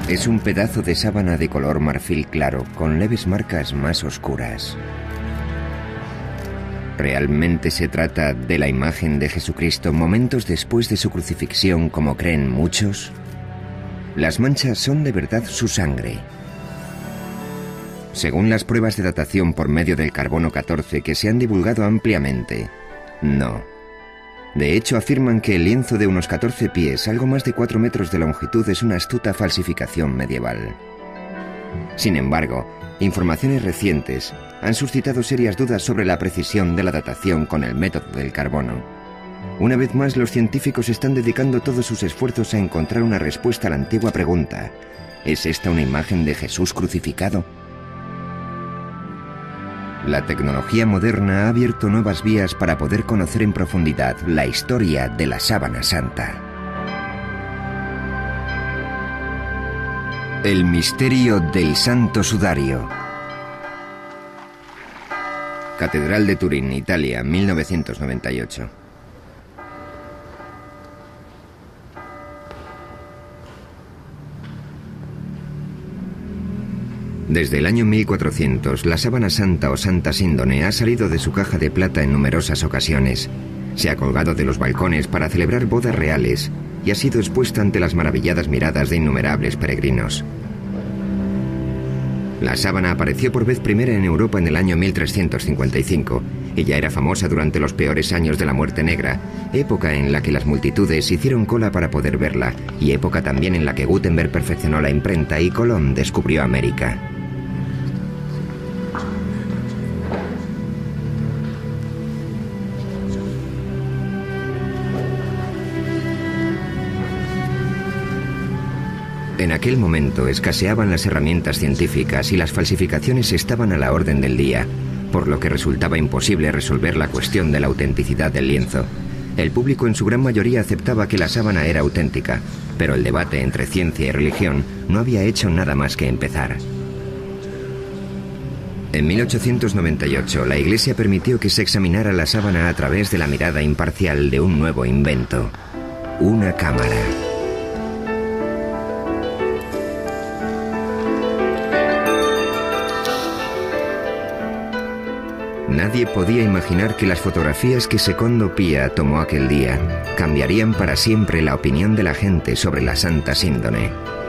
Es un pedazo de sábana de color marfil claro, con leves marcas más oscuras. ¿Realmente se trata de la imagen de Jesucristo momentos después de su crucifixión, como creen muchos? Las manchas son de verdad su sangre. Según las pruebas de datación por medio del carbono 14 que se han divulgado ampliamente, no. De hecho, afirman que el lienzo de unos 14 pies, algo más de 4 metros de longitud, es una astuta falsificación medieval. Sin embargo, informaciones recientes han suscitado serias dudas sobre la precisión de la datación con el método del carbono. Una vez más, los científicos están dedicando todos sus esfuerzos a encontrar una respuesta a la antigua pregunta: ¿es esta una imagen de Jesús crucificado? La tecnología moderna ha abierto nuevas vías para poder conocer en profundidad la historia de la Sábana Santa. El misterio del Santo Sudario. Catedral de Turín, Italia, 1998. Desde el año 1400, la sábana santa o santa síndone ha salido de su caja de plata en numerosas ocasiones. Se ha colgado de los balcones para celebrar bodas reales y ha sido expuesta ante las maravilladas miradas de innumerables peregrinos. La sábana apareció por vez primera en Europa en el año 1355 y ya era famosa durante los peores años de la Muerte Negra, época en la que las multitudes hicieron cola para poder verla y época también en la que Gutenberg perfeccionó la imprenta y Colón descubrió América. En aquel momento escaseaban las herramientas científicas y las falsificaciones estaban a la orden del día, por lo que resultaba imposible resolver la cuestión de la autenticidad del lienzo. El público en su gran mayoría aceptaba que la sábana era auténtica, pero el debate entre ciencia y religión no había hecho nada más que empezar. En 1898, la Iglesia permitió que se examinara la sábana a través de la mirada imparcial de un nuevo invento: una cámara. Nadie podía imaginar que las fotografías que Secondo Pia tomó aquel día cambiarían para siempre la opinión de la gente sobre la Santa Síndone.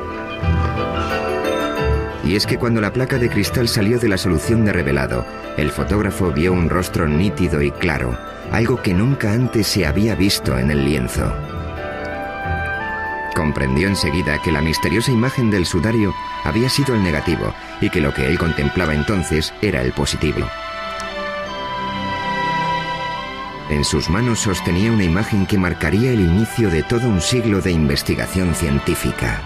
Y es que cuando la placa de cristal salió de la solución de revelado, el fotógrafo vio un rostro nítido y claro, algo que nunca antes se había visto en el lienzo. Comprendió enseguida que la misteriosa imagen del sudario había sido el negativo y que lo que él contemplaba entonces era el positivo. En sus manos sostenía una imagen que marcaría el inicio de todo un siglo de investigación científica.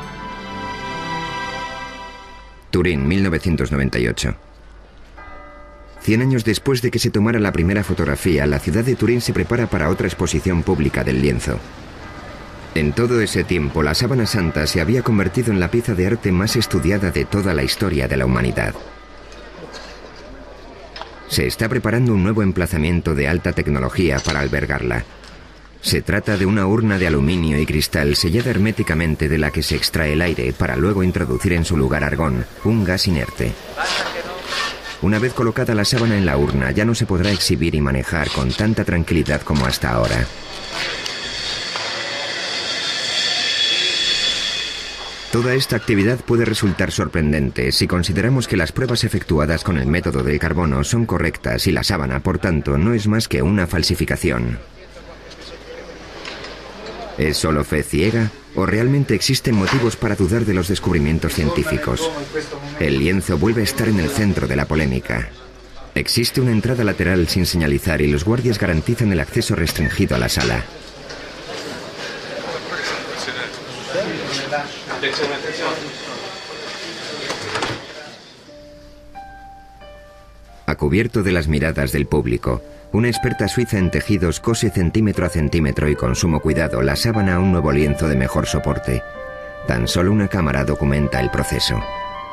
Turín, 1998. 100 años después de que se tomara la primera fotografía, la ciudad de Turín se prepara para otra exposición pública del lienzo. En todo ese tiempo, la sábana santa se había convertido en la pieza de arte más estudiada de toda la historia de la humanidad. Se está preparando un nuevo emplazamiento de alta tecnología para albergarla. Se trata de una urna de aluminio y cristal sellada herméticamente de la que se extrae el aire para luego introducir en su lugar argón, un gas inerte. Una vez colocada la sábana en la urna, ya no se podrá exhibir y manejar con tanta tranquilidad como hasta ahora. Toda esta actividad puede resultar sorprendente si consideramos que las pruebas efectuadas con el método del carbono son correctas y la sábana, por tanto, no es más que una falsificación. ¿Es solo fe ciega o realmente existen motivos para dudar de los descubrimientos científicos? El lienzo vuelve a estar en el centro de la polémica. Existe una entrada lateral sin señalizar y los guardias garantizan el acceso restringido a la sala. A cubierto de las miradas del público, una experta suiza en tejidos cose centímetro a centímetro y con sumo cuidado la sábana a un nuevo lienzo de mejor soporte. Tan solo una cámara documenta el proceso.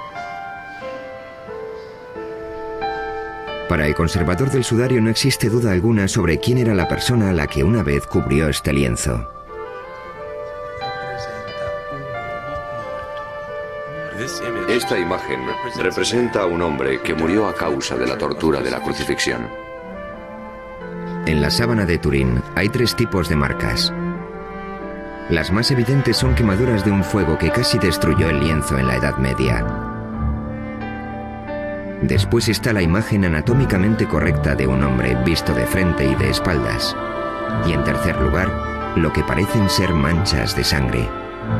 Para el conservador del sudario no existe duda alguna sobre quién era la persona a la que una vez cubrió este lienzo. Esta imagen representa a un hombre que murió a causa de la tortura de la crucifixión. En la sábana de Turín hay 3 tipos de marcas. Las más evidentes son quemaduras de un fuego que casi destruyó el lienzo en la Edad Media. Después está la imagen anatómicamente correcta de un hombre visto de frente y de espaldas. Y en tercer lugar, lo que parecen ser manchas de sangre.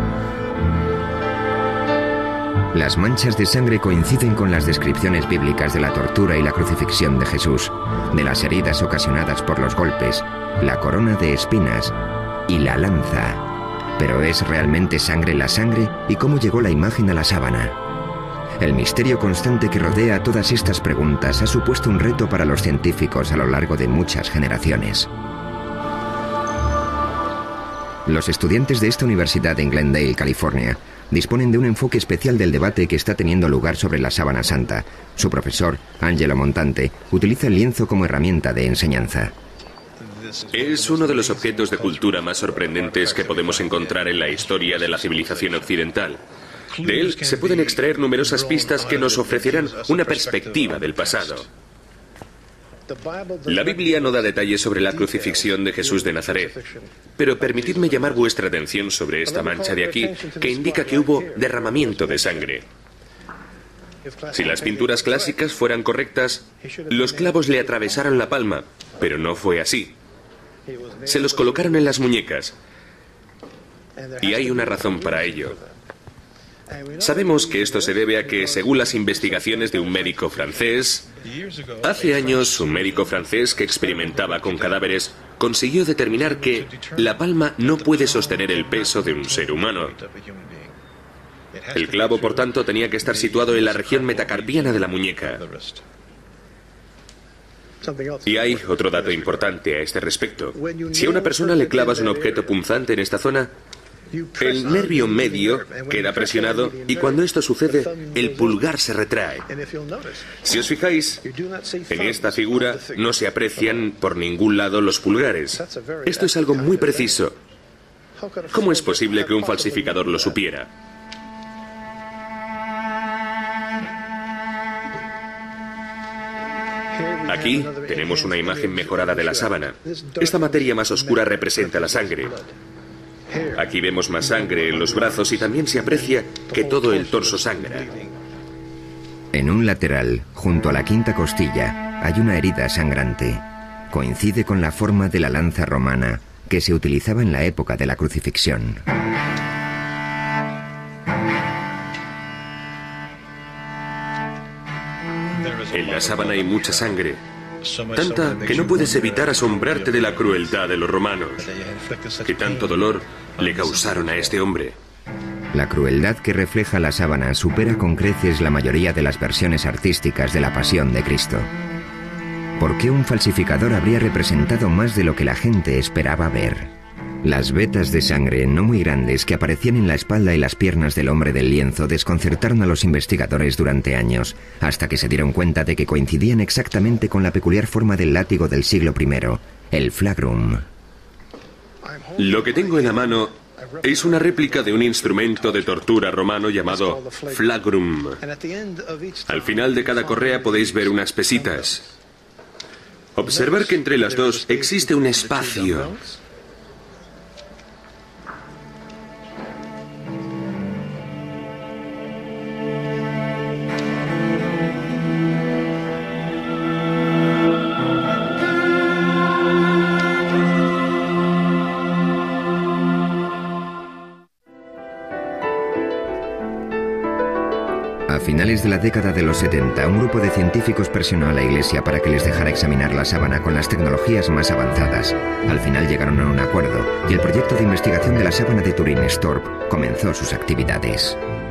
Las manchas de sangre coinciden con las descripciones bíblicas de la tortura y la crucifixión de Jesús, de las heridas ocasionadas por los golpes, la corona de espinas y la lanza. ¿Pero es realmente sangre la sangre? ¿Y cómo llegó la imagen a la sábana? El misterio constante que rodea todas estas preguntas ha supuesto un reto para los científicos a lo largo de muchas generaciones. Los estudiantes de esta universidad en Glendale, California, disponen de un enfoque especial del debate que está teniendo lugar sobre la sábana santa. Su profesor, Angelo Montante, utiliza el lienzo como herramienta de enseñanza. Es uno de los objetos de cultura más sorprendentes que podemos encontrar en la historia de la civilización occidental. De él se pueden extraer numerosas pistas que nos ofrecerán una perspectiva del pasado. La Biblia no da detalles sobre la crucifixión de Jesús de Nazaret, pero permitidme llamar vuestra atención sobre esta mancha de aquí, que indica que hubo derramamiento de sangre. Si las pinturas clásicas fueran correctas, los clavos le atravesaron la palma, pero no fue así. Se los colocaron en las muñecas, y hay una razón para ello. Sabemos que esto se debe a que, según las investigaciones de un médico francés, hace años un médico francés que experimentaba con cadáveres consiguió determinar que la palma no puede sostener el peso de un ser humano. El clavo, por tanto, tenía que estar situado en la región metacarpiana de la muñeca. Y hay otro dato importante a este respecto. Si a una persona le clavas un objeto punzante en esta zona, el nervio medio queda presionado y cuando esto sucede, el pulgar se retrae. Si os fijáis, en esta figura no se aprecian por ningún lado los pulgares. Esto es algo muy preciso. ¿Cómo es posible que un falsificador lo supiera? Aquí tenemos una imagen mejorada de la sábana. Esta materia más oscura representa la sangre. Aquí vemos más sangre en los brazos y también se aprecia que todo el torso sangra. En un lateral, junto a la quinta costilla, hay una herida sangrante. Coincide con la forma de la lanza romana que se utilizaba en la época de la crucifixión. En la sábana hay mucha sangre, tanta que no puedes evitar asombrarte de la crueldad de los romanos, que tanto dolor le causaron a este hombre. La crueldad que refleja la sábana supera con creces la mayoría de las versiones artísticas de la Pasión de Cristo. ¿Por qué un falsificador habría representado más de lo que la gente esperaba ver? Las vetas de sangre no muy grandes que aparecían en la espalda y las piernas del hombre del lienzo desconcertaron a los investigadores durante años, hasta que se dieron cuenta de que coincidían exactamente con la peculiar forma del látigo del siglo I, el flagrum. Lo que tengo en la mano es una réplica de un instrumento de tortura romano llamado flagrum. Al final de cada correa podéis ver unas pesitas. Observar que entre las dos existe un espacio. A finales de la década de los 70, un grupo de científicos presionó a la Iglesia para que les dejara examinar la sábana con las tecnologías más avanzadas. Al final llegaron a un acuerdo y el proyecto de investigación de la sábana de Turín, STURP, comenzó sus actividades.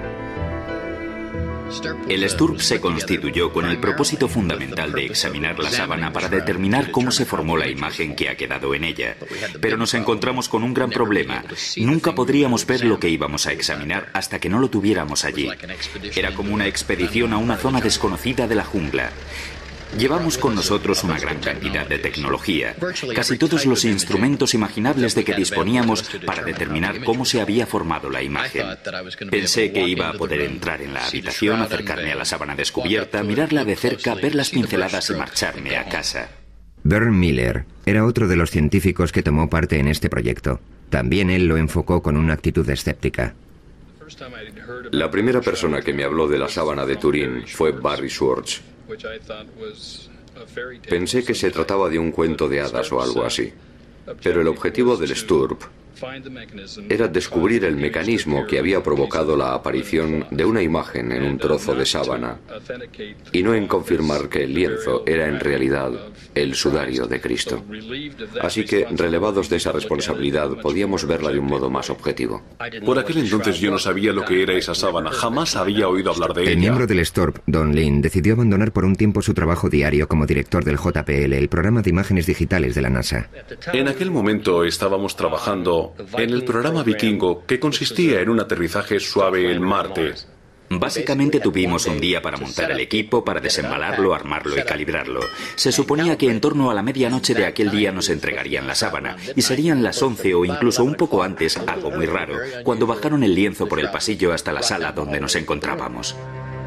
El STURP se constituyó con el propósito fundamental de examinar la sábana para determinar cómo se formó la imagen que ha quedado en ella. Pero nos encontramos con un gran problema. Nunca podríamos ver lo que íbamos a examinar hasta que no lo tuviéramos allí. Era como una expedición a una zona desconocida de la jungla. Llevamos con nosotros una gran cantidad de tecnología, casi todos los instrumentos imaginables de que disponíamos para determinar cómo se había formado la imagen. Pensé que iba a poder entrar en la habitación, acercarme a la sábana descubierta, mirarla de cerca, ver las pinceladas y marcharme a casa. Vern Miller era otro de los científicos que tomó parte en este proyecto. También él lo enfocó con una actitud escéptica. La primera persona que me habló de la sábana de Turín fue Barry Schwartz. Pensé que se trataba de un cuento de hadas o algo así. Pero el objetivo del STURP era descubrir el mecanismo que había provocado la aparición de una imagen en un trozo de sábana y no en confirmar que el lienzo era en realidad el sudario de Cristo. Así que, relevados de esa responsabilidad, podíamos verla de un modo más objetivo. Por aquel entonces yo no sabía lo que era esa sábana, jamás había oído hablar de ella. El miembro del STURP, Don Lin, decidió abandonar por un tiempo su trabajo diario como director del JPL, el programa de imágenes digitales de la NASA. En aquel momento estábamos trabajando en el programa Vikingo, que consistía en un aterrizaje suave en Marte. Básicamente tuvimos un día para montar el equipo, para desembalarlo, armarlo y calibrarlo. Se suponía que en torno a la medianoche de aquel día nos entregarían la sábana, y serían las 11 o incluso un poco antes, algo muy raro, cuando bajaron el lienzo por el pasillo hasta la sala donde nos encontrábamos.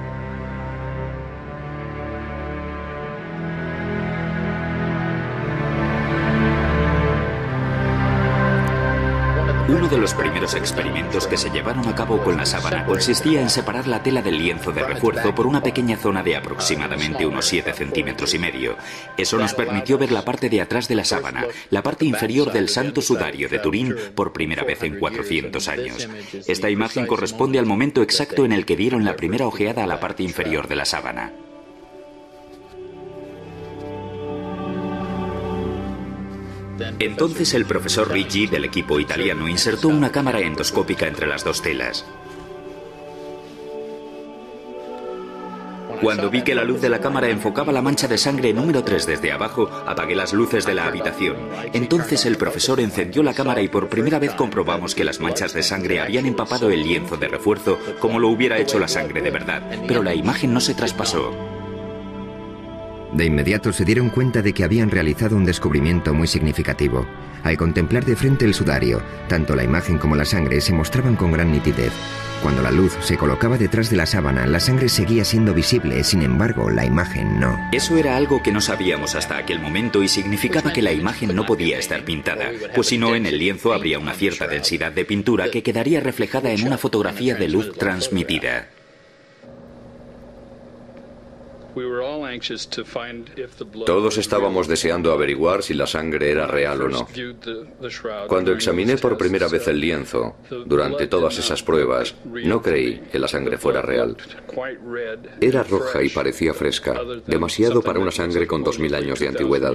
Uno de los primeros experimentos que se llevaron a cabo con la sábana consistía en separar la tela del lienzo de refuerzo por una pequeña zona de aproximadamente unos 7,5 centímetros. Eso nos permitió ver la parte de atrás de la sábana, la parte inferior del Santo Sudario de Turín, por primera vez en 400 años. Esta imagen corresponde al momento exacto en el que dieron la primera ojeada a la parte inferior de la sábana. Entonces el profesor Ricci del equipo italiano insertó una cámara endoscópica entre las dos telas. Cuando vi que la luz de la cámara enfocaba la mancha de sangre número 3 desde abajo, apagué las luces de la habitación. Entonces el profesor encendió la cámara y por primera vez comprobamos que las manchas de sangre habían empapado el lienzo de refuerzo como lo hubiera hecho la sangre de verdad, pero la imagen no se traspasó. De inmediato se dieron cuenta de que habían realizado un descubrimiento muy significativo. Al contemplar de frente el sudario, tanto la imagen como la sangre se mostraban con gran nitidez. Cuando la luz se colocaba detrás de la sábana, la sangre seguía siendo visible, sin embargo, la imagen no. Eso era algo que no sabíamos hasta aquel momento y significaba que la imagen no podía estar pintada, pues si no, en el lienzo habría una cierta densidad de pintura que quedaría reflejada en una fotografía de luz transmitida. Todos estábamos deseando averiguar si la sangre era real o no. Cuando examiné por primera vez el lienzo, durante todas esas pruebas, no creí que la sangre fuera real. Era roja y parecía fresca, demasiado para una sangre con 2000 años de antigüedad.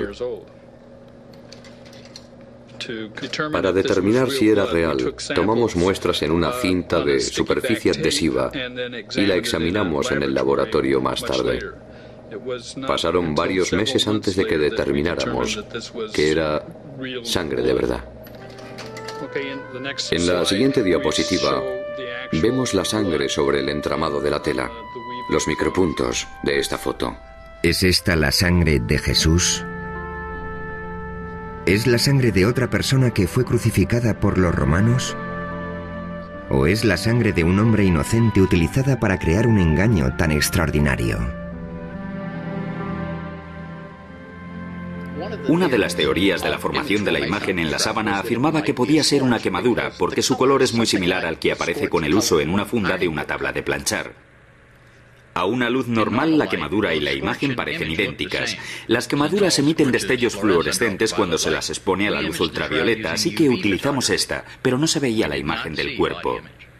Para determinar si era real, tomamos muestras en una cinta de superficie adhesiva y la examinamos en el laboratorio más tarde. Pasaron varios meses antes de que determináramos que era sangre de verdad. En la siguiente diapositiva vemos la sangre sobre el entramado de la tela, los micropuntos de esta foto. ¿Es esta la sangre de Jesús? ¿Es la sangre de otra persona que fue crucificada por los romanos? ¿O es la sangre de un hombre inocente utilizada para crear un engaño tan extraordinario? Una de las teorías de la formación de la imagen en la sábana afirmaba que podía ser una quemadura, porque su color es muy similar al que aparece con el uso en una funda de una tabla de planchar. A una luz normal, la quemadura y la imagen parecen idénticas. Las quemaduras emiten destellos fluorescentes cuando se las expone a la luz ultravioleta, así que utilizamos esta, pero no se veía la imagen del cuerpo.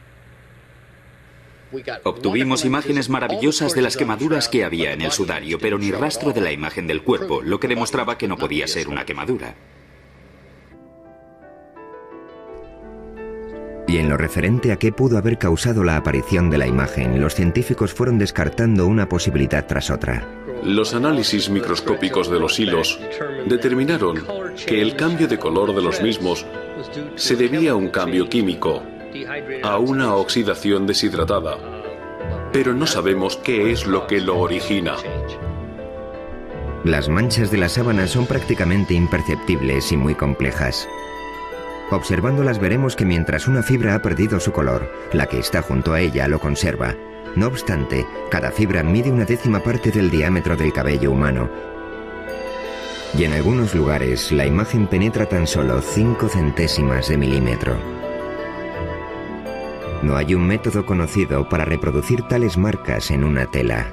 Obtuvimos imágenes maravillosas de las quemaduras que había en el sudario, pero ni rastro de la imagen del cuerpo, lo que demostraba que no podía ser una quemadura. Y en lo referente a qué pudo haber causado la aparición de la imagen, los científicos fueron descartando una posibilidad tras otra. Los análisis microscópicos de los hilos determinaron que el cambio de color de los mismos se debía a un cambio químico, a una oxidación deshidratada, pero no sabemos qué es lo que lo origina. Las manchas de la sábana son prácticamente imperceptibles y muy complejas. Observándolas veremos que mientras una fibra ha perdido su color, la que está junto a ella lo conserva. No obstante, cada fibra mide 1/10 parte del diámetro del cabello humano. Y en algunos lugares, la imagen penetra tan solo 5 centésimas de milímetro. No hay un método conocido para reproducir tales marcas en una tela.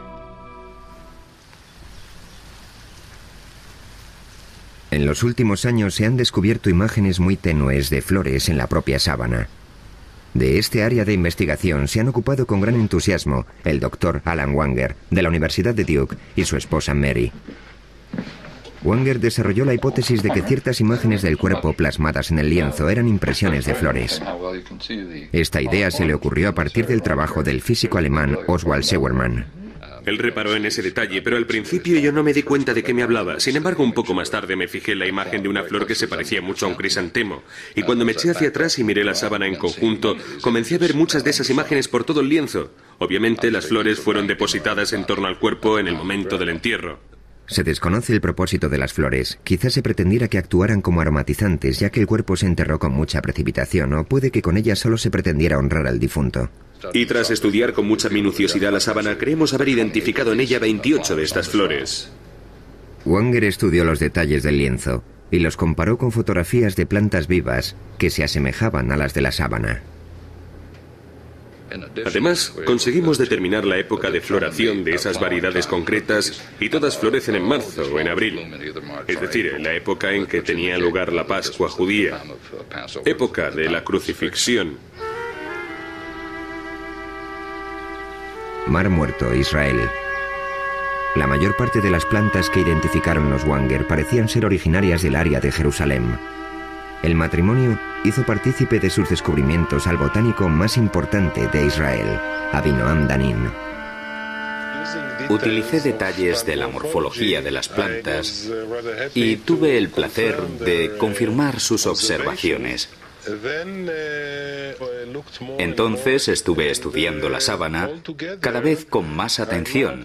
En los últimos años se han descubierto imágenes muy tenues de flores en la propia sábana. De este área de investigación se han ocupado con gran entusiasmo el Dr. Alan Wanger, de la Universidad de Duke, y su esposa Mary. Wanger desarrolló la hipótesis de que ciertas imágenes del cuerpo plasmadas en el lienzo eran impresiones de flores. Esta idea se le ocurrió a partir del trabajo del físico alemán Oswald Scheuermann. Él reparó en ese detalle, pero al principio yo no me di cuenta de qué me hablaba. Sin embargo, un poco más tarde me fijé en la imagen de una flor que se parecía mucho a un crisantemo. Y cuando me eché hacia atrás y miré la sábana en conjunto, comencé a ver muchas de esas imágenes por todo el lienzo. Obviamente, las flores fueron depositadas en torno al cuerpo en el momento del entierro. Se desconoce el propósito de las flores. Quizás se pretendiera que actuaran como aromatizantes, ya que el cuerpo se enterró con mucha precipitación, o puede que con ellas solo se pretendiera honrar al difunto. Y tras estudiar con mucha minuciosidad la sábana, creemos haber identificado en ella 28 de estas flores. Wanger estudió los detalles del lienzo y los comparó con fotografías de plantas vivas que se asemejaban a las de la sábana. Además, conseguimos determinar la época de floración de esas variedades concretas y todas florecen en marzo o en abril. Es decir, en la época en que tenía lugar la Pascua judía, época de la crucifixión. Mar Muerto, Israel. La mayor parte de las plantas que identificaron los Wanger parecían ser originarias del área de Jerusalén. El matrimonio hizo partícipe de sus descubrimientos al botánico más importante de Israel, Avinoam Danin. Utilicé detalles de la morfología de las plantas y tuve el placer de confirmar sus observaciones. Entonces estuve estudiando la sábana cada vez con más atención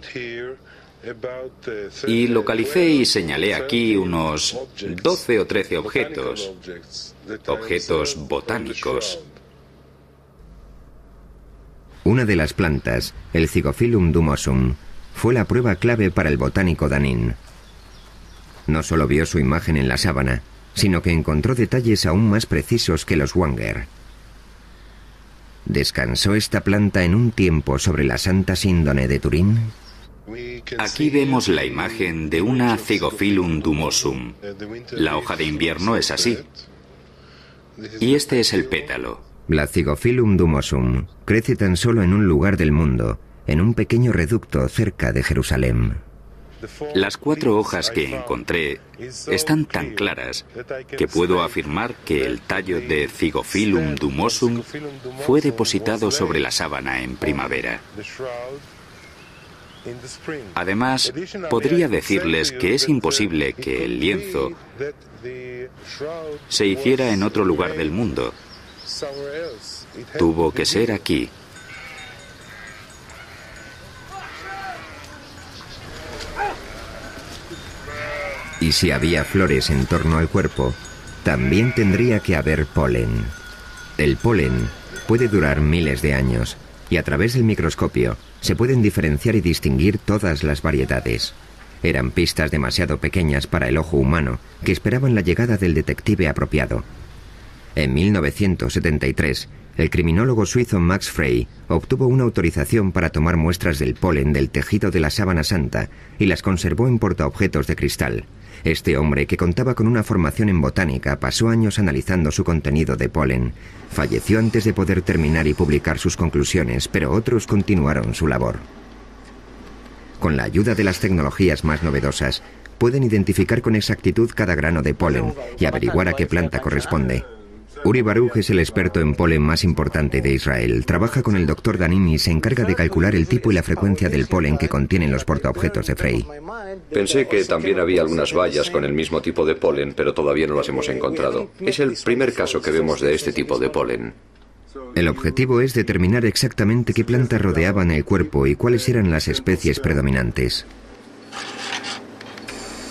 y localicé y señalé aquí unos 12 o 13 objetos botánicos. Una de las plantas, el Zygophyllum dumosum, fue la prueba clave para el botánico Danin. No solo vio su imagen en la sábana, sino que encontró detalles aún más precisos que los Wanger. ¿Descansó esta planta en un tiempo sobre la Santa Síndone de Turín? Aquí vemos la imagen de una Zygophyllum dumosum. La hoja de invierno es así. Y este es el pétalo. La Zygophyllum dumosum crece tan solo en un lugar del mundo, en un pequeño reducto cerca de Jerusalén. Las 4 hojas que encontré están tan claras que puedo afirmar que el tallo de Zygophyllum dumosum fue depositado sobre la sábana en primavera. Además, podría decirles que es imposible que el lienzo se hiciera en otro lugar del mundo. Tuvo que ser aquí. Y si había flores en torno al cuerpo, también tendría que haber polen. El polen puede durar miles de años, y a través del microscopio se pueden diferenciar y distinguir todas las variedades. Eran pistas demasiado pequeñas para el ojo humano, que esperaban la llegada del detective apropiado. En 1973, el criminólogo suizo Max Frey obtuvo una autorización para tomar muestras del polen del tejido de la sábana santa y las conservó en portaobjetos de cristal. Este hombre, que contaba con una formación en botánica, pasó años analizando su contenido de polen. Falleció antes de poder terminar y publicar sus conclusiones, pero otros continuaron su labor. Con la ayuda de las tecnologías más novedosas, pueden identificar con exactitud cada grano de polen y averiguar a qué planta corresponde. Uri Baruch es el experto en polen más importante de Israel. Trabaja con el Dr. Danin y se encarga de calcular el tipo y la frecuencia del polen que contienen los portaobjetos de Frey. Pensé que también había algunas bayas con el mismo tipo de polen, pero todavía no las hemos encontrado. Es el primer caso que vemos de este tipo de polen. El objetivo es determinar exactamente qué plantas rodeaban el cuerpo y cuáles eran las especies predominantes.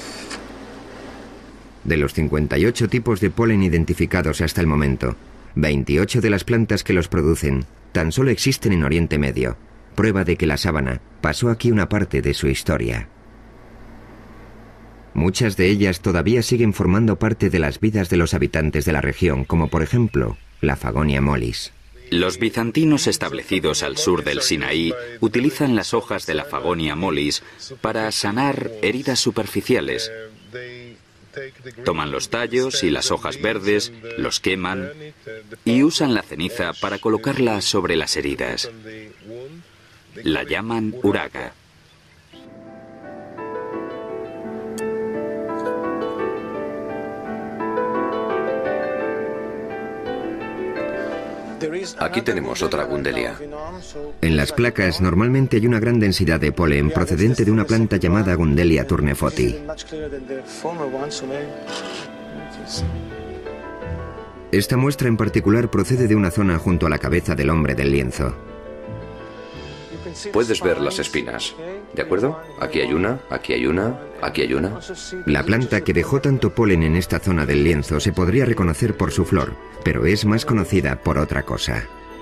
De los 58 tipos de polen identificados hasta el momento, 28 de las plantas que los producen tan solo existen en Oriente Medio, prueba de que la sábana pasó aquí una parte de su historia. Muchas de ellas todavía siguen formando parte de las vidas de los habitantes de la región, como por ejemplo la Fagonia mollis. Los bizantinos establecidos al sur del Sinaí utilizan las hojas de la Fagonia mollis para sanar heridas superficiales. Toman los tallos y las hojas verdes, los queman y usan la ceniza para colocarla sobre las heridas. La llaman uraga. Aquí tenemos otra gundelia. En las placas normalmente hay una gran densidad de polen procedente de una planta llamada Gundelia turnefoti. Esta muestra en particular procede de una zona junto a la cabeza del hombre del lienzo. Puedes ver las espinas, ¿de acuerdo? Aquí hay una, aquí hay una, aquí hay una. La planta que dejó tanto polen en esta zona del lienzo se podría reconocer por su flor, pero es más conocida por otra cosa.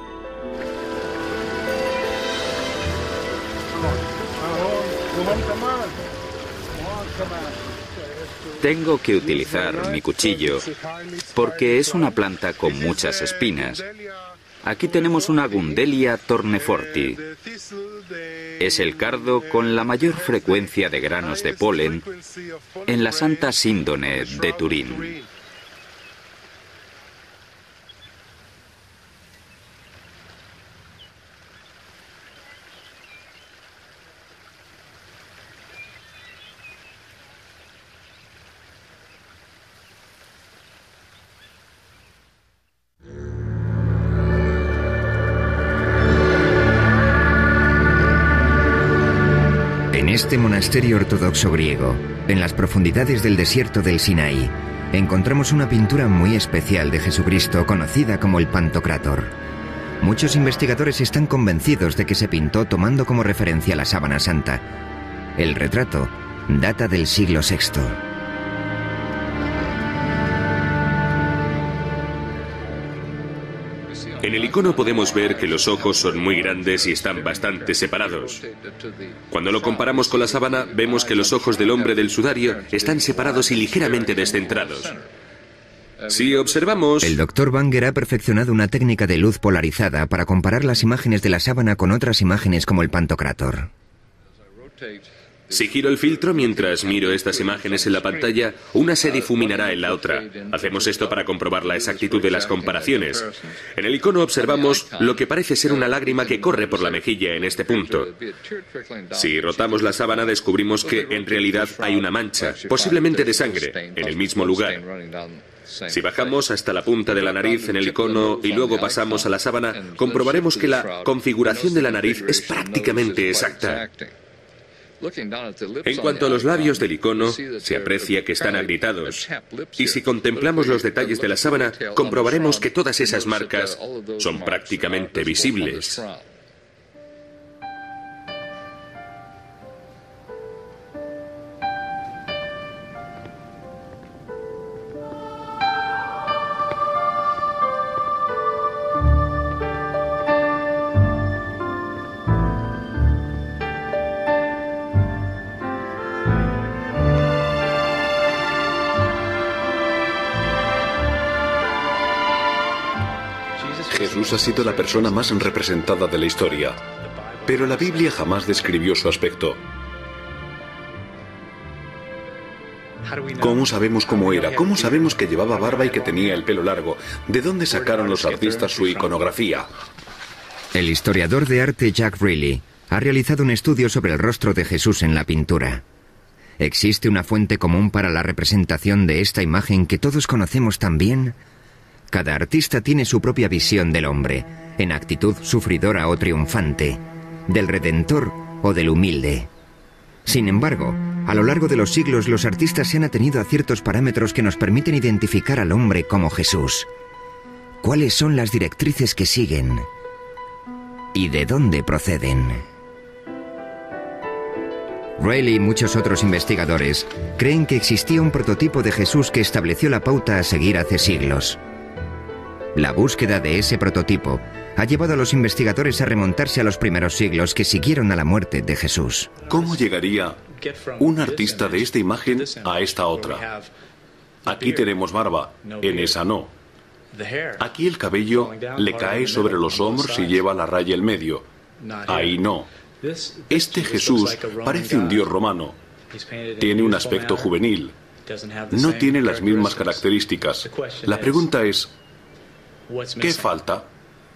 Tengo que utilizar mi cuchillo porque es una planta con muchas espinas. Aquí tenemos una Gundelia turnefoti. Es el cardo con la mayor frecuencia de granos de polen en la Santa Síndone de Turín. En este monasterio ortodoxo griego, en las profundidades del desierto del Sinaí, encontramos una pintura muy especial de Jesucristo conocida como el Pantocrátor. Muchos investigadores están convencidos de que se pintó tomando como referencia la sábana santa. El retrato data del siglo VI. En el icono podemos ver que los ojos son muy grandes y están bastante separados. Cuando lo comparamos con la sábana, vemos que los ojos del hombre del sudario están separados y ligeramente descentrados. Si observamos... El Dr. Banger ha perfeccionado una técnica de luz polarizada para comparar las imágenes de la sábana con otras imágenes como el Pantocrátor. Si giro el filtro mientras miro estas imágenes en la pantalla, una se difuminará en la otra. Hacemos esto para comprobar la exactitud de las comparaciones. En el icono observamos lo que parece ser una lágrima que corre por la mejilla en este punto. Si rotamos la sábana descubrimos que en realidad hay una mancha, posiblemente de sangre, en el mismo lugar. Si bajamos hasta la punta de la nariz en el icono y luego pasamos a la sábana, comprobaremos que la configuración de la nariz es prácticamente exacta. En cuanto a los labios del icono, se aprecia que están agrietados. Y si contemplamos los detalles de la sábana, comprobaremos que todas esas marcas son prácticamente visibles. Jesús ha sido la persona más representada de la historia, pero la Biblia jamás describió su aspecto. ¿Cómo sabemos cómo era? ¿Cómo sabemos que llevaba barba y que tenía el pelo largo? ¿De dónde sacaron los artistas su iconografía? El historiador de arte Jack Riley ha realizado un estudio sobre el rostro de Jesús en la pintura. ¿Existe una fuente común para la representación de esta imagen que todos conocemos tan bien? Cada artista tiene su propia visión del hombre, en actitud sufridora o triunfante, del redentor o del humilde. Sin embargo, a lo largo de los siglos los artistas se han atenido a ciertos parámetros que nos permiten identificar al hombre como Jesús. ¿Cuáles son las directrices que siguen? ¿Y de dónde proceden? Rayleigh y muchos otros investigadores creen que existía un prototipo de Jesús que estableció la pauta a seguir hace siglos. La búsqueda de ese prototipo ha llevado a los investigadores a remontarse a los primeros siglos que siguieron a la muerte de Jesús. ¿Cómo llegaría un artista de esta imagen a esta otra? Aquí tenemos barba, en esa no. Aquí el cabello le cae sobre los hombros y lleva la raya en medio. Ahí no. Este Jesús parece un dios romano. Tiene un aspecto juvenil. No tiene las mismas características. La pregunta es, ¿qué falta?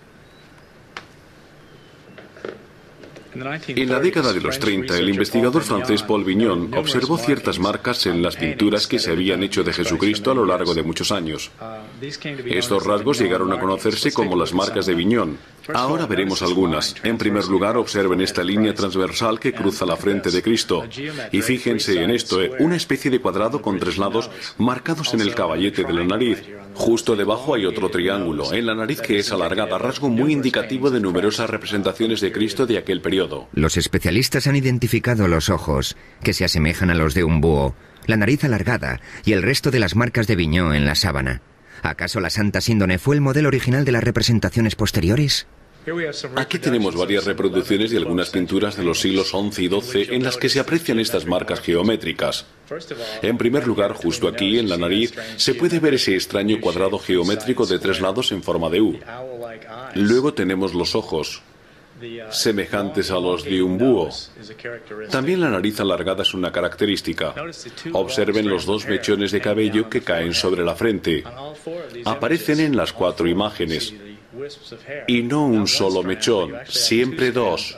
En la década de los 30, el investigador francés Paul Vignon observó ciertas marcas en las pinturas que se habían hecho de Jesucristo a lo largo de muchos años. Estos rasgos llegaron a conocerse como las marcas de Vignon. Ahora veremos algunas. En primer lugar, observen esta línea transversal que cruza la frente de Cristo. Y fíjense en esto, una especie de cuadrado con 3 lados marcados en el caballete de la nariz. Justo debajo hay otro triángulo, en la nariz que es alargada, rasgo muy indicativo de numerosas representaciones de Cristo de aquel periodo. Los especialistas han identificado los ojos, que se asemejan a los de un búho, la nariz alargada y el resto de las marcas de Vignon en la sábana. ¿Acaso la Santa Síndone fue el modelo original de las representaciones posteriores? Aquí tenemos varias reproducciones de algunas pinturas de los siglos XI y XII en las que se aprecian estas marcas geométricas. En primer lugar, justo aquí, en la nariz, se puede ver ese extraño cuadrado geométrico de 3 lados en forma de U. Luego tenemos los ojos, semejantes a los de un búho. También la nariz alargada es una característica. Observen los 2 mechones de cabello que caen sobre la frente. Aparecen en las 4 imágenes. Y no un solo mechón, siempre 2.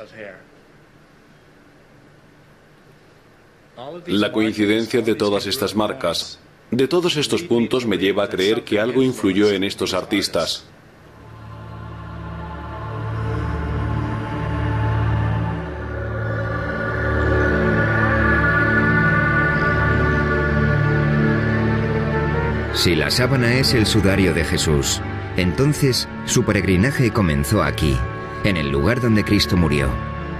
La coincidencia de todas estas marcas, de todos estos puntos, me lleva a creer que algo influyó en estos artistas. Si la sábana es el sudario de Jesús, entonces su peregrinaje comenzó aquí, en el lugar donde Cristo murió.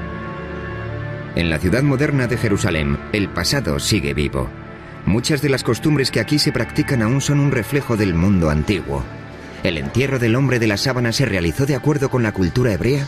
En la ciudad moderna de Jerusalén, el pasado sigue vivo. Muchas de las costumbres que aquí se practican aún son un reflejo del mundo antiguo. ¿El entierro del hombre de la sábana se realizó de acuerdo con la cultura hebrea?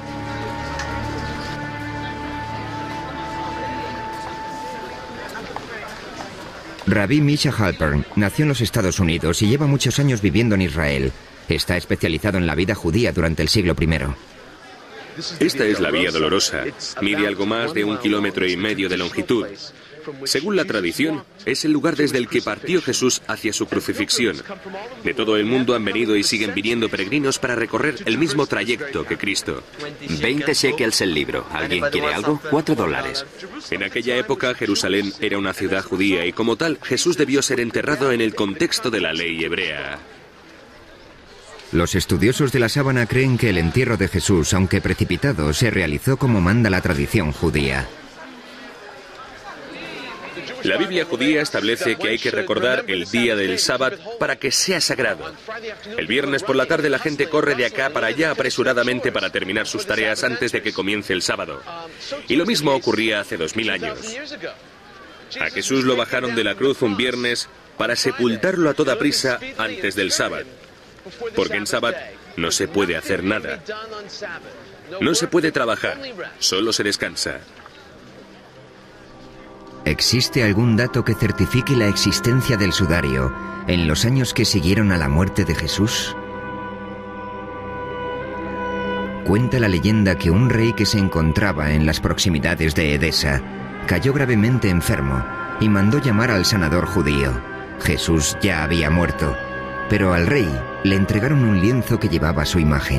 Rabbi Misha Halpern nació en los Estados Unidos y lleva muchos años viviendo en Israel. Está especializado en la vida judía durante el siglo I. Esta es la Vía Dolorosa. Mide algo más de 1,5 kilómetros de longitud. Según la tradición, es el lugar desde el que partió Jesús hacia su crucifixión. De todo el mundo han venido y siguen viniendo peregrinos para recorrer el mismo trayecto que Cristo. 20 shekels el libro. ¿Alguien quiere algo? $4. En aquella época, Jerusalén era una ciudad judía y como tal, Jesús debió ser enterrado en el contexto de la ley hebrea. Los estudiosos de la sábana creen que el entierro de Jesús, aunque precipitado, se realizó como manda la tradición judía. La Biblia judía establece que hay que recordar el día del sábado para que sea sagrado. El viernes por la tarde la gente corre de acá para allá apresuradamente para terminar sus tareas antes de que comience el sábado. Y lo mismo ocurría hace 2000 años. A Jesús lo bajaron de la cruz un viernes para sepultarlo a toda prisa antes del sábado. Porque en sábado no se puede hacer nada. No se puede trabajar, solo se descansa. ¿Existe algún dato que certifique la existencia del sudario en los años que siguieron a la muerte de Jesús? Cuenta la leyenda que un rey que se encontraba en las proximidades de Edesa cayó gravemente enfermo y mandó llamar al sanador judío. Jesús ya había muerto, pero al rey le entregaron un lienzo que llevaba su imagen.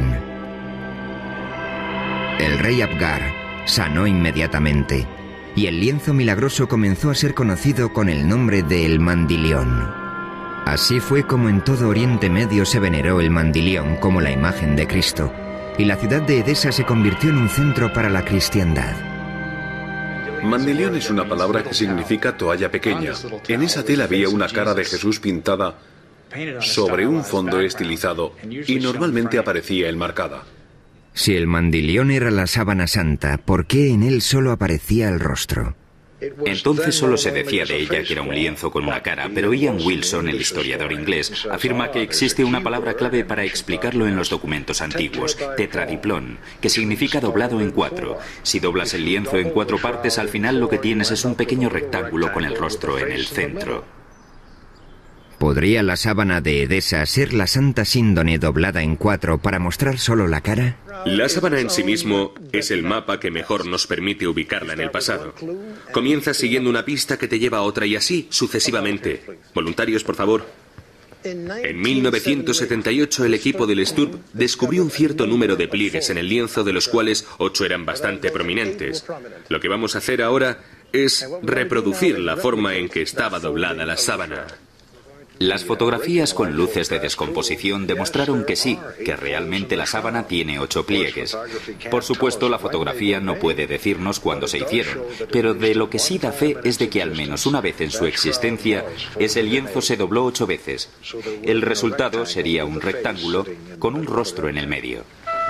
El rey Abgar sanó inmediatamente y el lienzo milagroso comenzó a ser conocido con el nombre de El Mandilión. Así fue como en todo Oriente Medio se veneró el mandilión como la imagen de Cristo, y la ciudad de Edesa se convirtió en un centro para la cristiandad. Mandilión es una palabra que significa toalla pequeña. En esa tela había una cara de Jesús pintada sobre un fondo estilizado y normalmente aparecía enmarcada. Si el mandilión era la sábana santa, ¿por qué en él solo aparecía el rostro? Entonces solo se decía de ella que era un lienzo con una cara, pero Ian Wilson, el historiador inglés, afirma que existe una palabra clave para explicarlo en los documentos antiguos, tetradiplón, que significa doblado en 4. Si doblas el lienzo en 4 partes, al final lo que tienes es un pequeño rectángulo con el rostro en el centro. ¿Podría la sábana de Edesa ser la Santa Síndone doblada en 4 para mostrar solo la cara? La sábana en sí mismo es el mapa que mejor nos permite ubicarla en el pasado. Comienzas siguiendo una pista que te lleva a otra y así sucesivamente. Voluntarios, por favor. En 1978 el equipo del Sturb descubrió un cierto número de pliegues en el lienzo, de los cuales 8 eran bastante prominentes. Lo que vamos a hacer ahora es reproducir la forma en que estaba doblada la sábana. Las fotografías con luces de descomposición demostraron que sí, que realmente la sábana tiene 8 pliegues. Por supuesto, la fotografía no puede decirnos cuándo se hicieron, pero de lo que sí da fe es de que al menos una vez en su existencia, ese lienzo se dobló 8 veces. El resultado sería un rectángulo con un rostro en el medio.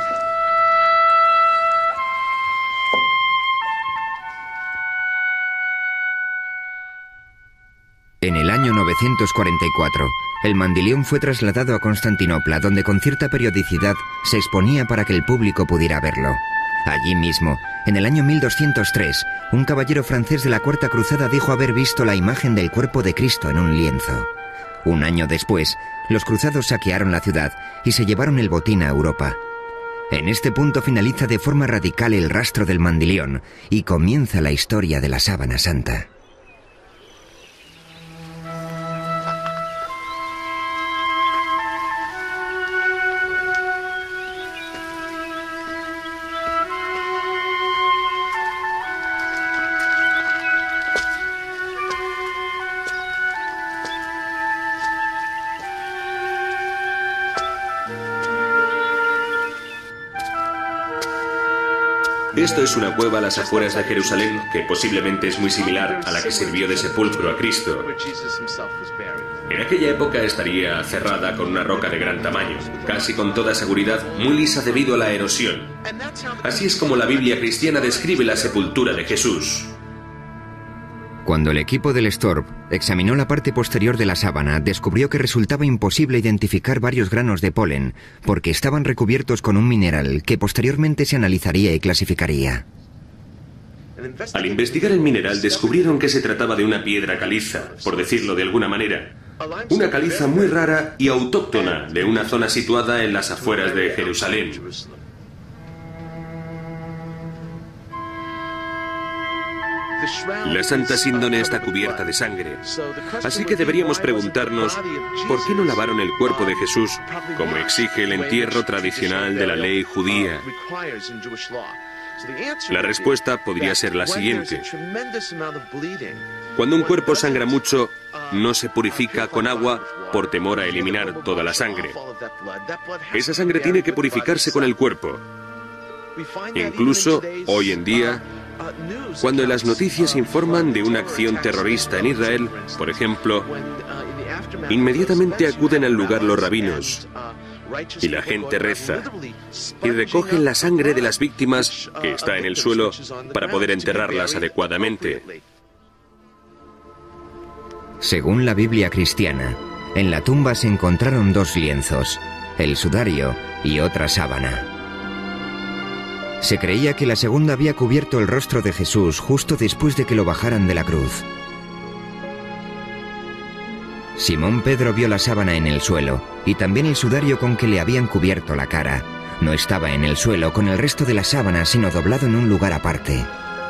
En el año 944, el mandilión fue trasladado a Constantinopla, donde con cierta periodicidad se exponía para que el público pudiera verlo. Allí mismo, en el año 1203, un caballero francés de la Cuarta Cruzada dijo haber visto la imagen del cuerpo de Cristo en un lienzo. Un año después, los cruzados saquearon la ciudad y se llevaron el botín a Europa. En este punto finaliza de forma radical el rastro del mandilión y comienza la historia de la sábana santa. Esto es una cueva a las afueras de Jerusalén que posiblemente es muy similar a la que sirvió de sepulcro a Cristo. En aquella época estaría cerrada con una roca de gran tamaño, casi con toda seguridad muy lisa debido a la erosión. Así es como la Biblia cristiana describe la sepultura de Jesús. Cuando el equipo del Sturb examinó la parte posterior de la sábana, descubrió que resultaba imposible identificar varios granos de polen, porque estaban recubiertos con un mineral que posteriormente se analizaría y clasificaría. Al investigar el mineral, descubrieron que se trataba de una piedra caliza, por decirlo de alguna manera. Una caliza muy rara y autóctona de una zona situada en las afueras de Jerusalén. La Santa Síndone está cubierta de sangre, así que deberíamos preguntarnos ¿por qué no lavaron el cuerpo de Jesús como exige el entierro tradicional de la ley judía? La respuesta podría ser la siguiente. Cuando un cuerpo sangra mucho, no se purifica con agua por temor a eliminar toda la sangre. Esa sangre tiene que purificarse con el cuerpo. Incluso hoy en día, cuando en las noticias informan de una acción terrorista en Israel, por ejemplo, inmediatamente acuden al lugar los rabinos y la gente reza y recogen la sangre de las víctimas que está en el suelo para poder enterrarlas adecuadamente. Según la Biblia cristiana, en la tumba se encontraron 2 lienzos, el sudario y otra sábana. Se creía que la segunda había cubierto el rostro de Jesús justo después de que lo bajaran de la cruz. Simón Pedro vio la sábana en el suelo y también el sudario con que le habían cubierto la cara. No estaba en el suelo con el resto de la sábana, sino doblado en un lugar aparte.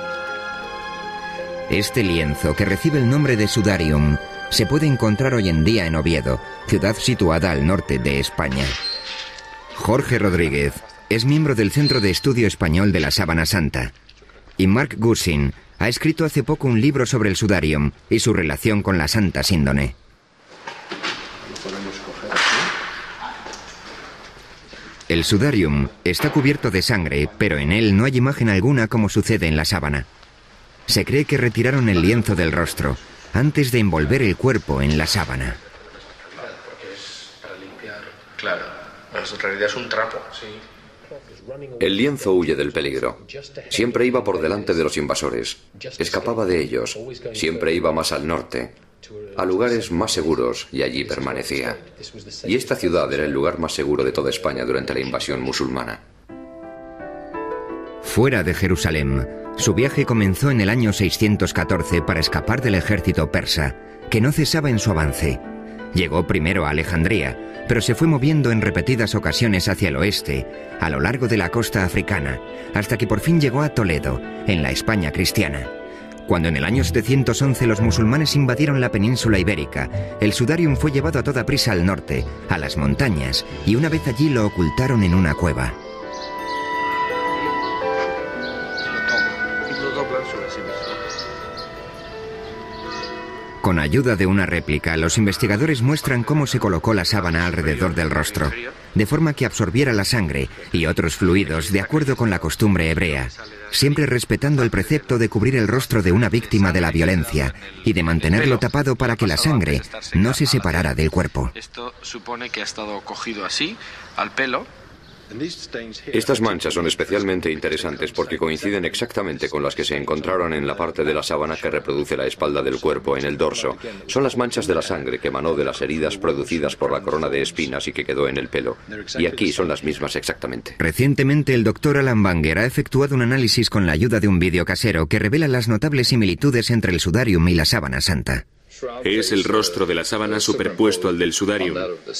Este lienzo, que recibe el nombre de sudarium, se puede encontrar hoy en día en Oviedo, ciudad situada al norte de España. Jorge Rodríguez es miembro del Centro de Estudio Español de la Sábana Santa. Y Mark Gussin ha escrito hace poco un libro sobre el sudarium y su relación con la Santa Síndone. El sudarium está cubierto de sangre, pero en él no hay imagen alguna como sucede en la sábana. Se cree que retiraron el lienzo del rostro antes de envolver el cuerpo en la sábana. Claro, porque es para limpiar. Claro, en realidad es un trapo, sí. El lienzo huye del peligro. Siempre iba por delante de los invasores. Escapaba de ellos. Siempre iba más al norte, a lugares más seguros, y allí permanecía. Y esta ciudad era el lugar más seguro de toda España durante la invasión musulmana. Fuera de Jerusalén, su viaje comenzó en el año 614 para escapar del ejército persa, que no cesaba en su avance. Llegó primero a Alejandría, pero se fue moviendo en repetidas ocasiones hacia el oeste, a lo largo de la costa africana, hasta que por fin llegó a Toledo, en la España cristiana. Cuando en el año 711 los musulmanes invadieron la península ibérica, el sudarium fue llevado a toda prisa al norte, a las montañas, y una vez allí lo ocultaron en una cueva. Con ayuda de una réplica, los investigadores muestran cómo se colocó la sábana alrededor del rostro, de forma que absorbiera la sangre y otros fluidos de acuerdo con la costumbre hebrea, siempre respetando el precepto de cubrir el rostro de una víctima de la violencia y de mantenerlo tapado para que la sangre no se separara del cuerpo. Esto supone que ha estado cogido así, al pelo. Estas manchas son especialmente interesantes porque coinciden exactamente con las que se encontraron en la parte de la sábana que reproduce la espalda del cuerpo, en el dorso. Son las manchas de la sangre que emanó de las heridas producidas por la corona de espinas y que quedó en el pelo. Y aquí son las mismas exactamente. Recientemente el doctor Alan Banger ha efectuado un análisis con la ayuda de un vídeo casero que revela las notables similitudes entre el sudarium y la sábana santa. Es el rostro de la sábana superpuesto al del sudarium.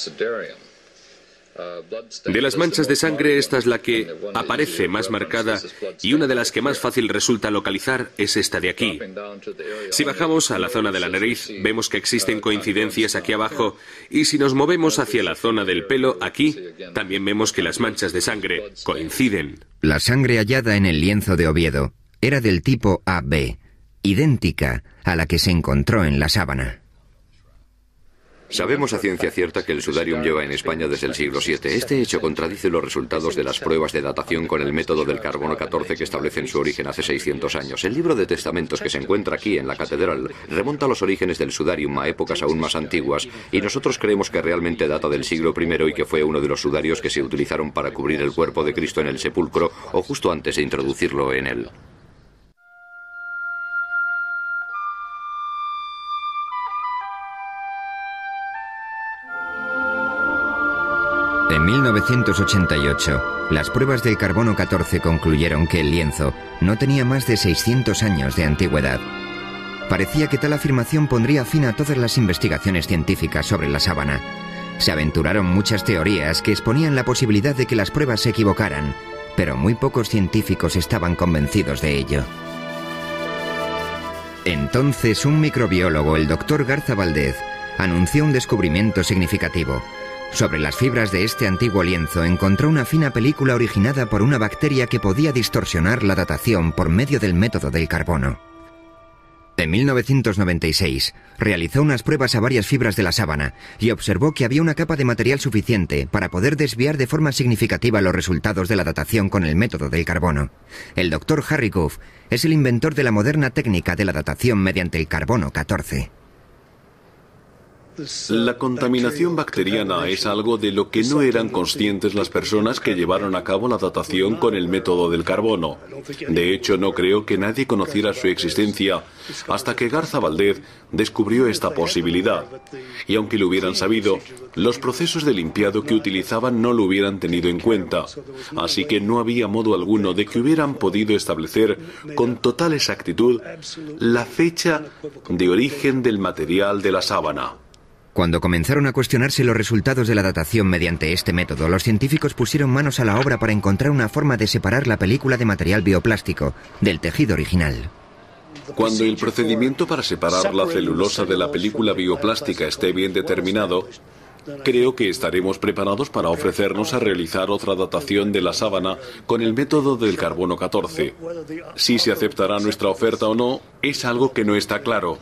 De las manchas de sangre, esta es la que aparece más marcada y una de las que más fácil resulta localizar es esta de aquí. Si bajamos a la zona de la nariz, vemos que existen coincidencias aquí abajo, y si nos movemos hacia la zona del pelo, aquí, también vemos que las manchas de sangre coinciden. La sangre hallada en el lienzo de Oviedo era del tipo AB, idéntica a la que se encontró en la sábana. Sabemos a ciencia cierta que el sudarium lleva en España desde el siglo VII. Este hecho contradice los resultados de las pruebas de datación con el método del carbono 14 que establecen su origen hace 600 años. El libro de testamentos que se encuentra aquí en la catedral remonta los orígenes del sudarium a épocas aún más antiguas, y nosotros creemos que realmente data del siglo I y que fue uno de los sudarios que se utilizaron para cubrir el cuerpo de Cristo en el sepulcro o justo antes de introducirlo en él. En 1988, las pruebas del carbono 14 concluyeron que el lienzo no tenía más de 600 años de antigüedad. Parecía que tal afirmación pondría fin a todas las investigaciones científicas sobre la sábana. Se aventuraron muchas teorías que exponían la posibilidad de que las pruebas se equivocaran, pero muy pocos científicos estaban convencidos de ello. Entonces, un microbiólogo, el Dr. Garza Valdez, anunció un descubrimiento significativo. Sobre las fibras de este antiguo lienzo encontró una fina película originada por una bacteria que podía distorsionar la datación por medio del método del carbono. En 1996, realizó unas pruebas a varias fibras de la sábana y observó que había una capa de material suficiente para poder desviar de forma significativa los resultados de la datación con el método del carbono. El Dr. Harry Goff es el inventor de la moderna técnica de la datación mediante el carbono 14. La contaminación bacteriana es algo de lo que no eran conscientes las personas que llevaron a cabo la datación con el método del carbono. De hecho, no creo que nadie conociera su existencia hasta que Garza Valdez descubrió esta posibilidad. Y aunque lo hubieran sabido, los procesos de limpiado que utilizaban no lo hubieran tenido en cuenta. Así que no había modo alguno de que hubieran podido establecer con total exactitud la fecha de origen del material de la sábana. Cuando comenzaron a cuestionarse los resultados de la datación mediante este método, los científicos pusieron manos a la obra para encontrar una forma de separar la película de material bioplástico del tejido original. Cuando el procedimiento para separar la celulosa de la película bioplástica esté bien determinado, creo que estaremos preparados para ofrecernos a realizar otra datación de la sábana con el método del carbono 14. Si se aceptará nuestra oferta o no, es algo que no está claro.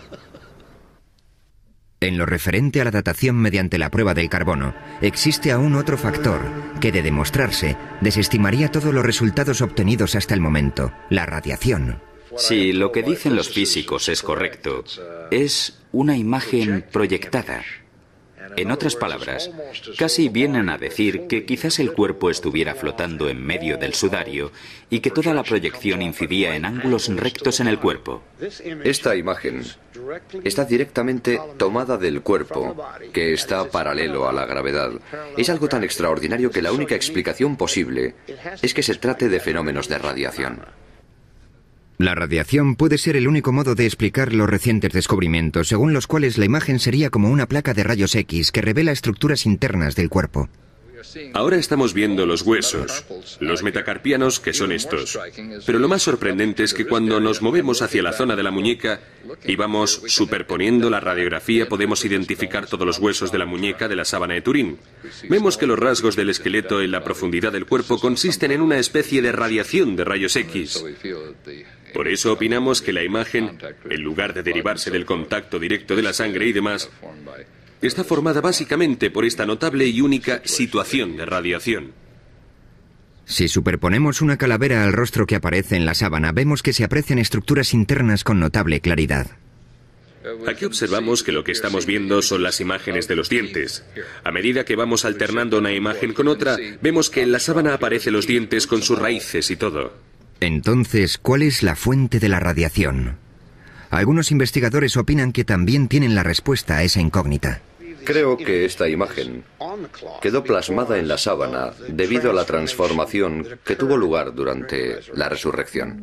En lo referente a la datación mediante la prueba del carbono, existe aún otro factor que, de demostrarse, desestimaría todos los resultados obtenidos hasta el momento: la radiación. Si lo que dicen los físicos es correcto, es una imagen proyectada. En otras palabras, casi vienen a decir que quizás el cuerpo estuviera flotando en medio del sudario y que toda la proyección incidía en ángulos rectos en el cuerpo. Esta imagen está directamente tomada del cuerpo, que está paralelo a la gravedad. Es algo tan extraordinario que la única explicación posible es que se trate de fenómenos de radiación. La radiación puede ser el único modo de explicar los recientes descubrimientos, según los cuales la imagen sería como una placa de rayos X que revela estructuras internas del cuerpo. Ahora estamos viendo los huesos, los metacarpianos, que son estos. Pero lo más sorprendente es que cuando nos movemos hacia la zona de la muñeca y vamos superponiendo la radiografía, podemos identificar todos los huesos de la muñeca de la sábana de Turín. Vemos que los rasgos del esqueleto en la profundidad del cuerpo consisten en una especie de radiación de rayos X. Por eso opinamos que la imagen, en lugar de derivarse del contacto directo de la sangre y demás, está formada básicamente por esta notable y única situación de radiación. Si superponemos una calavera al rostro que aparece en la sábana, vemos que se aprecian estructuras internas con notable claridad. Aquí observamos que lo que estamos viendo son las imágenes de los dientes. A medida que vamos alternando una imagen con otra, vemos que en la sábana aparecen los dientes con sus raíces y todo. Entonces, ¿cuál es la fuente de la radiación? Algunos investigadores opinan que también tienen la respuesta a esa incógnita. Creo que esta imagen quedó plasmada en la sábana debido a la transformación que tuvo lugar durante la resurrección.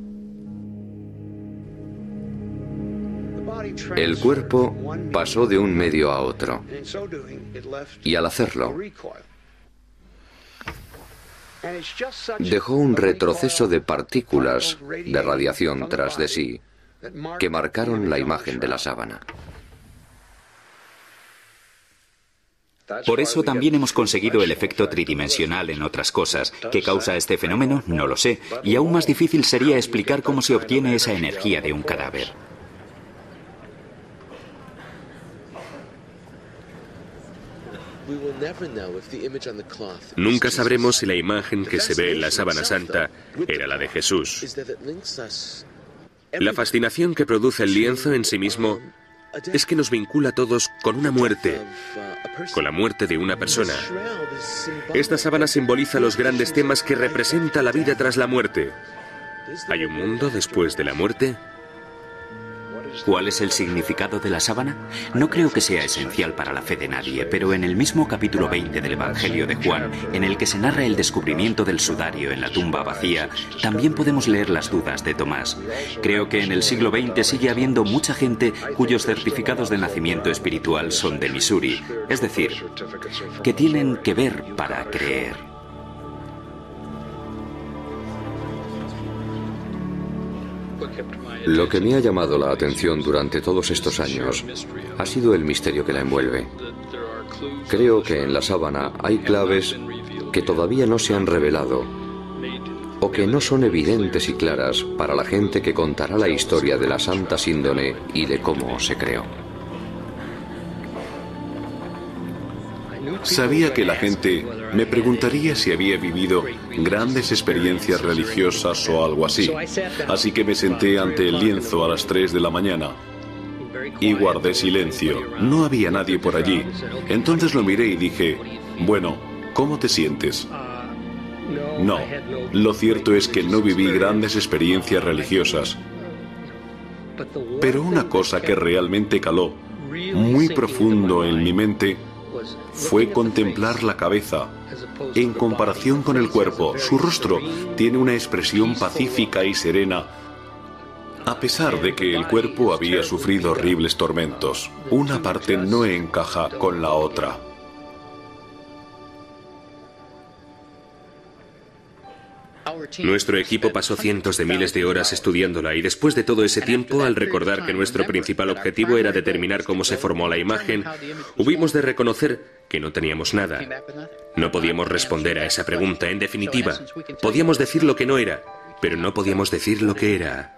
El cuerpo pasó de un medio a otro, y al hacerlo, dejó un retroceso de partículas de radiación tras de sí que marcaron la imagen de la sábana. Por eso también hemos conseguido el efecto tridimensional en otras cosas. ¿Qué causa este fenómeno? No lo sé. Y aún más difícil sería explicar cómo se obtiene esa energía de un cadáver. Nunca sabremos si la imagen que se ve en la sábana santa era la de Jesús. La fascinación que produce el lienzo en sí mismo es que nos vincula a todos con una muerte, con la muerte de una persona. Esta sábana simboliza los grandes temas que representa la vida tras la muerte. ¿Hay un mundo después de la muerte? ¿Cuál es el significado de la sábana? No creo que sea esencial para la fe de nadie, pero en el mismo capítulo 20 del Evangelio de Juan, en el que se narra el descubrimiento del sudario en la tumba vacía, también podemos leer las dudas de Tomás. Creo que en el siglo XX sigue habiendo mucha gente cuyos certificados de nacimiento espiritual son de Missouri, es decir, que tienen que ver para creer. Lo que me ha llamado la atención durante todos estos años ha sido el misterio que la envuelve. Creo que en la sábana hay claves que todavía no se han revelado o que no son evidentes y claras para la gente que contará la historia de la Santa Síndone y de cómo se creó. Sabía que la gente me preguntaría si había vivido grandes experiencias religiosas o algo así. Así que me senté ante el lienzo a las 3 de la mañana y guardé silencio. No había nadie por allí. Entonces lo miré y dije, bueno, ¿cómo te sientes? No, lo cierto es que no viví grandes experiencias religiosas. Pero una cosa que realmente caló muy profundo en mi mente fue contemplar la cabeza. En comparación con el cuerpo, su rostro tiene una expresión pacífica y serena, a pesar de que el cuerpo había sufrido horribles tormentos. Una parte no encaja con la otra. Nuestro equipo pasó cientos de miles de horas estudiándola y después de todo ese tiempo, al recordar que nuestro principal objetivo era determinar cómo se formó la imagen, hubimos de reconocer que no teníamos nada. No podíamos responder a esa pregunta. En definitiva, podíamos decir lo que no era, pero no podíamos decir lo que era.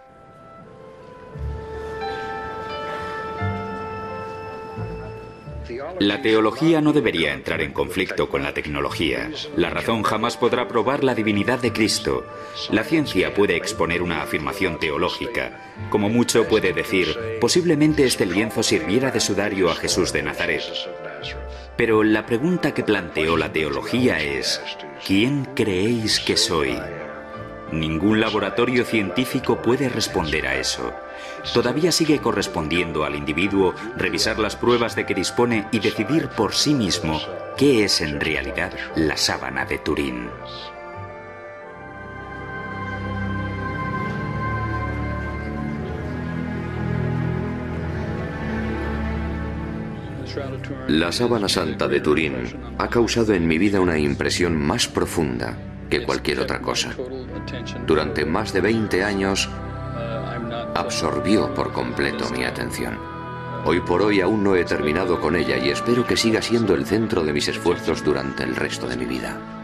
La teología no debería entrar en conflicto con la tecnología. La razón jamás podrá probar la divinidad de Cristo. La ciencia puede exponer una afirmación teológica. Como mucho puede decir, posiblemente este lienzo sirviera de sudario a Jesús de Nazaret. Pero la pregunta que planteó la teología es: ¿quién creéis que soy? Ningún laboratorio científico puede responder a eso. Todavía sigue correspondiendo al individuo revisar las pruebas de que dispone y decidir por sí mismo qué es en realidad la sábana de Turín. La sábana santa de Turín ha causado en mi vida una impresión más profunda que cualquier otra cosa. Durante más de 20 años absorbió por completo mi atención. Hoy por hoy aún no he terminado con ella y espero que siga siendo el centro de mis esfuerzos durante el resto de mi vida.